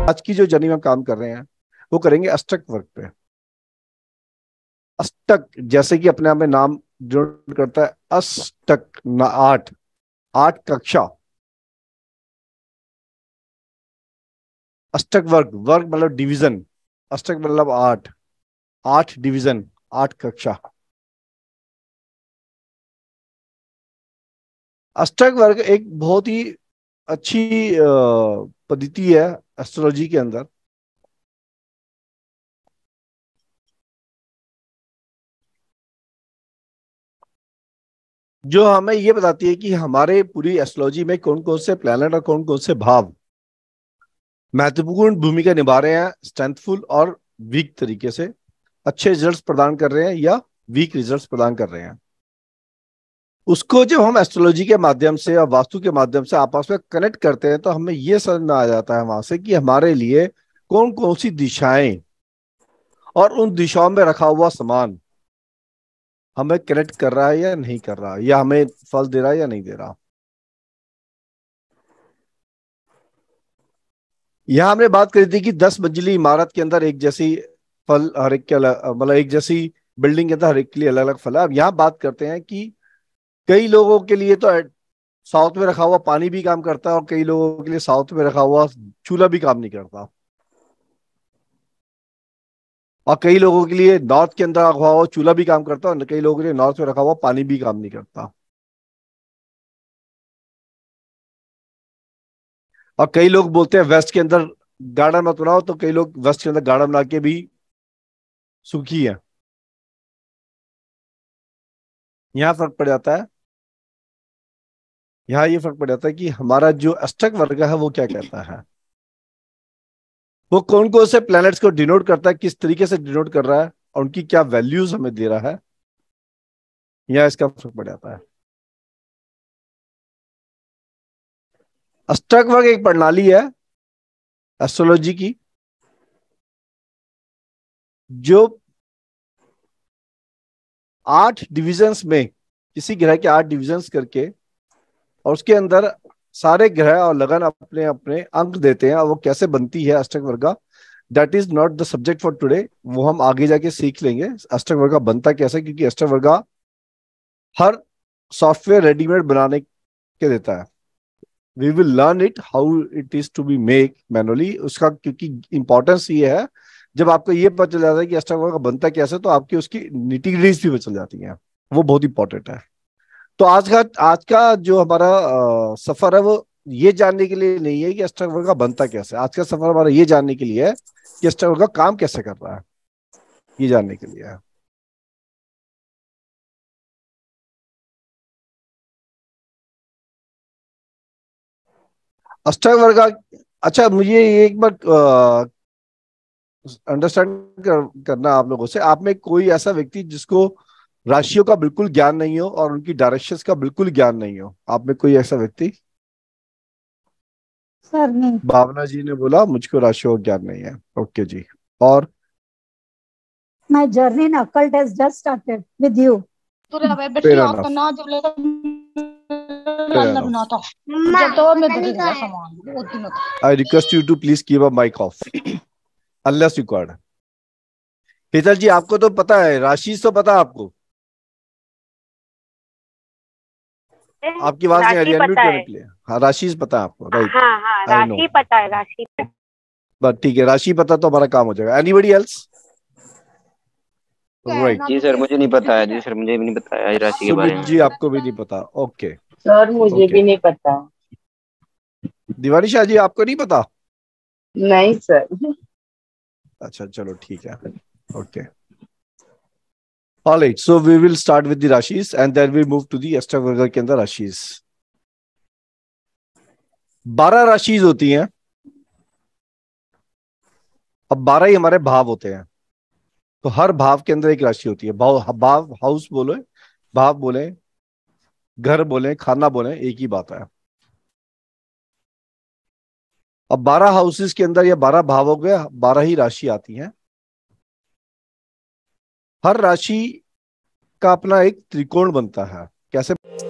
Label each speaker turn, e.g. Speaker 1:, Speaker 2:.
Speaker 1: आज की जो जर्नी में हम काम कर रहे हैं वो करेंगे अष्टक वर्ग पे। अष्टक जैसे कि अपने आप में नाम डिनोट करता है, अष्टक ना आठ, आठ कक्षा। अष्टक वर्ग, वर्ग मतलब डिवीजन, अष्टक मतलब आठ, आठ डिवीजन, आठ कक्षा। अष्टक वर्ग एक बहुत ही अच्छी पद्धति है एस्ट्रोलॉजी के अंदर, जो हमें ये बताती है कि हमारे पूरी एस्ट्रोलॉजी में कौन कौन से प्लैनेट और कौन कौन से भाव महत्वपूर्ण भूमिका निभा रहे हैं, स्ट्रेंथफुल और वीक तरीके से अच्छे रिजल्ट्स प्रदान कर रहे हैं या वीक रिजल्ट्स प्रदान कर रहे हैं। उसको जब हम एस्ट्रोलॉजी के माध्यम से और वास्तु के माध्यम से आपस में कनेक्ट करते हैं तो हमें यह समझ में आ जाता है वहां से कि हमारे लिए कौन कौन सी दिशाएं और उन दिशाओं में रखा हुआ सामान हमें कनेक्ट कर रहा है या नहीं कर रहा, या हमें फल दे रहा है या नहीं दे रहा। यहां हमने बात करी थी कि 10 मंजिली इमारत के अंदर एक जैसी फल हर एक के मतलब एक जैसी बिल्डिंग के अंदर हर एक के लिए अलग अलग फल है। अब यहाँ बात करते हैं कि कई लोगों के लिए तो साउथ में रखा हुआ पानी भी काम करता है और कई लोगों के लिए साउथ में रखा हुआ चूल्हा भी काम नहीं करता, और कई लोगों के लिए नॉर्थ के अंदर रखा हुआ चूल्हा भी काम करता है और कई लोगों के लिए नॉर्थ में रखा हुआ पानी भी काम नहीं करता, और कई लोग बोलते हैं वेस्ट के अंदर गार्डन मत बनाओ, तो कई लोग वेस्ट के अंदर गार्डन बना के भी सुखी है। यहाँ फर्क पड़ जाता है, यहाँ ये फर्क पड़ जाता है कि हमारा जो अष्टक वर्ग है वो क्या कहता है, वो कौन कौन से प्लैनेट्स को डिनोट करता है, किस तरीके से डिनोट कर रहा है और उनकी क्या वैल्यूज हमें दे रहा है, यहाँ इसका फर्क पड़ जाता है। अष्टक वर्ग एक प्रणाली है एस्ट्रोलॉजी की, जो 8 डिविजन्स में, किसी ग्रह के 8 डिविजन्स करके, और उसके अंदर सारे ग्रह और लगन अपने अपने अंक देते हैं, और वो कैसे बनती है अष्टक वर्गा, that is not the subject for today. वो हम आगे जाके सीख लेंगे अष्टक वर्गा बनता कैसे, क्योंकि अष्टक वर्गा हर सॉफ्टवेयर रेडीमेड बनाने के देता है। We will learn it how it is to be make manually उसका, क्योंकि इंपॉर्टेंस ये है जब आपको ये पता चल जाता है कि अष्टक वर्गा बनता कैसे, तो आपकी उसकी निटिग्रीज भी पता चल जाती हैं, वो बहुत इंपॉर्टेंट है। तो आज का जो हमारा सफर है वो ये जानने के लिए नहीं है कि अष्टवर्ग का बनता कैसे, आज का सफर हमारा ये जानने के लिए है कि अष्टवर्ग का काम कैसे कर रहा है, ये जानने के लिए है। अष्टवर्ग का, अच्छा मुझे ये एक बार अंडरस्टैंड करना आप लोगों से, आप में कोई ऐसा व्यक्ति जिसको राशियों का बिल्कुल ज्ञान नहीं हो और उनकी डायरेक्शंस का बिल्कुल ज्ञान नहीं हो, आप में कोई ऐसा व्यक्ति?
Speaker 2: सर नहीं।
Speaker 1: भावना जी ने बोला मुझको राशियों का ज्ञान नहीं है, ओके जी। और
Speaker 2: My journey in occult has just started with you.
Speaker 1: Fair
Speaker 3: बेटी आपका
Speaker 1: एनफ,
Speaker 3: ना जब लेगा
Speaker 1: फेयर
Speaker 3: अल्लाह
Speaker 1: एनफ।
Speaker 3: बनाता जब तो मैं दे देगा सामान वो दिनों
Speaker 1: I request you to please keep a mic off unless required। Hetal जी आपको तो पता है, राशि तो पता है आपको, आपकी आवाज नहीं आ रही
Speaker 4: राशि
Speaker 1: है, अनम्यूट
Speaker 4: पता
Speaker 1: करने
Speaker 4: है।
Speaker 1: के लिए। हाँ राशि पता है आपको, राइट?
Speaker 4: हाँ हाँ,
Speaker 1: आई नो,
Speaker 4: राशि पता है, राशि पता
Speaker 1: बट ठीक है, राशि पता तो हमारा काम हो जाएगा। Anybody else?
Speaker 3: है
Speaker 1: राइट।
Speaker 3: ना
Speaker 5: जी
Speaker 3: तो
Speaker 5: सर,
Speaker 3: ये
Speaker 5: मुझे नहीं पता है।
Speaker 3: दिक्कत
Speaker 5: जी
Speaker 3: है
Speaker 5: सर, मुझे भी नहीं पता है राशि के बारे
Speaker 1: सुमित
Speaker 5: में।
Speaker 1: जी आपको भी नहीं पता, ओके।
Speaker 6: सर मुझे
Speaker 1: ओके,
Speaker 6: भी नहीं पता।
Speaker 1: दिवाली शाह जी आपको नहीं पता?
Speaker 6: नहीं सर।
Speaker 1: अच्छा चलो ठीक है, okay. Alright, so we will start with the राशिस and then we move to the एस्ट्रोवर्गर के अंदर राशिस। 12 राशिस होती हैं, अब 12 ही हमारे भाव होते हैं, तो हर भाव के अंदर एक राशि होती है। भाव, भाव हाउस बोले, भाव बोले, घर बोले, खाना बोले, एक ही बात है। अब 12 हाउसेस के अंदर या 12 भावों के 12 ही राशि आती हैं। हर राशि का अपना एक त्रिकोण बनता है, कैसे?